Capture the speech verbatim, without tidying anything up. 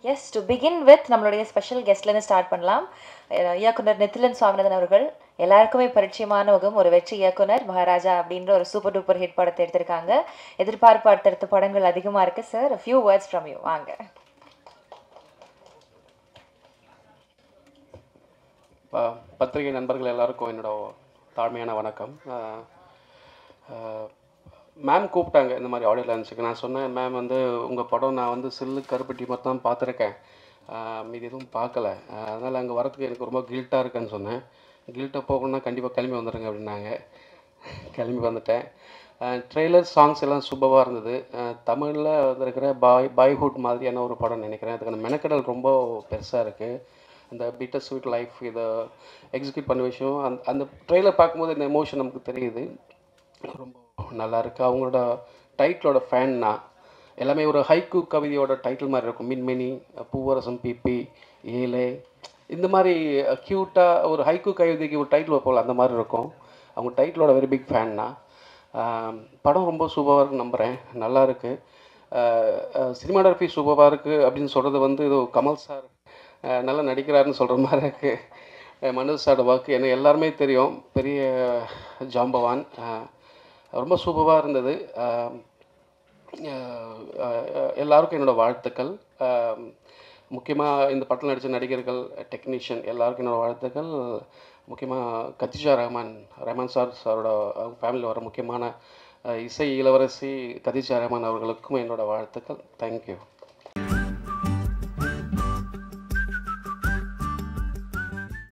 S to begin with நம்மளுடைய special கெஸ்ட்லேருந்து start பண்ணலாம். அஹ் இயக்குனர் நித்திலன் சுவாமிநாதன் அவர்கள் எல்லாருக்குமே பரிச்சயமான முகம், ஒரு வெற்றி இயக்குனர். மகாராஜா அப்படின்ற ஒரு சூப்பர் டூப்பர் ஹிட் படத்தை எடுத்திருக்காங்க. எதிர்பார்ப்பு அடுத்தடுத்த படங்கள் அதிகமாக இருக்குது sir. Few words from you. வாங்க. ப- பத்திரிகை நண்பர்கள் எல்லாருக்கும் என்னோட தாழ்மையான வணக்கம். மேம் கூப்பிட்டாங்க இந்த மாதிரி ஆடியோ லான்ச்சுக்கு. நான் சொன்னேன், மேம் வந்து உங்கள் படம் நான் வந்து சில்லு கருப்பட்டி மட்டும் தான் பார்த்துருக்கேன், மீதி எதுவும் பார்க்கல, அதனால் அங்கே வரத்துக்கு எனக்கு ரொம்ப கில்ட்டாக இருக்குன்னு சொன்னேன். கில்ட்டாக போகணுன்னா கண்டிப்பாக கிளம்பி வந்துடுங்க அப்படின்னாங்க. கிளம்பி வந்துட்டேன். ட்ரெய்லர் சாங்ஸ் எல்லாம் சூப்பராக இருந்தது. தமிழில் இருக்கிற பாய் பாய்ஹுட் மாதிரியான ஒரு படம் நினைக்கிறேன். அதுக்கான மெனக்கடல் ரொம்ப பெருசாக இருக்குது. அந்த பீட்டர் ஸ்வீட் லைஃப் இதை எக்ஸிக்யூட் பண்ண விஷயம் அந்த அந்த ட்ரெய்லர் பார்க்கும்போது இந்த எமோஷன் நமக்கு தெரியுது. ரொம்ப நல்லா இருக்குது. அவங்களோட டைட்டிலோட ஃபேன் நான். எல்லாமே ஒரு ஹைக்கூ கவிதையோட டைட்டில் மாதிரி இருக்கும். மின்மினி, பூவரசம், பிபி, ஏலே, இந்த மாதிரி க்யூட்டாக ஒரு ஹைக்கூ கவிதைக்கு ஒரு டைட்டில் வைப்போல் அந்த மாதிரி இருக்கும். அவங்க டைட்டிலோட வெரி பிக் ஃபேன் நான். படம் ரொம்ப சூப்பராக இருக்குன்னு நம்புகிறேன். நல்லா இருக்குது. சினிமாடோகிராஃபி சூப்பராக இருக்குது அப்படின்னு சொல்கிறது வந்து ஏதோ கமல் சார் நல்லா நடிக்கிறாருன்னு சொல்கிற மாதிரி இருக்குது. மனோஜ் சாரோட ஒர்க் எனக்கு எல்லாருமே தெரியும், பெரிய ஜாம்பவான். ரொம்ப சூப்பராக இருந்தது. எல்லாருக்கும் என்னோடய வாழ்த்துக்கள். முக்கியமாக இந்த படத்தில் நடித்த நடிகர்கள், டெக்னீஷியன் எல்லாருக்கும் என்னோடய வாழ்த்துக்கள். முக்கியமாக கதிஜா ரஹ்மான் ரஹ்மான் சார் சாரோட ஃபேமிலியில் வர முக்கியமான இசை இளவரசி கதிஜா ரஹ்மான் அவர்களுக்கும் என்னோடய வாழ்த்துக்கள். தேங்க்யூ.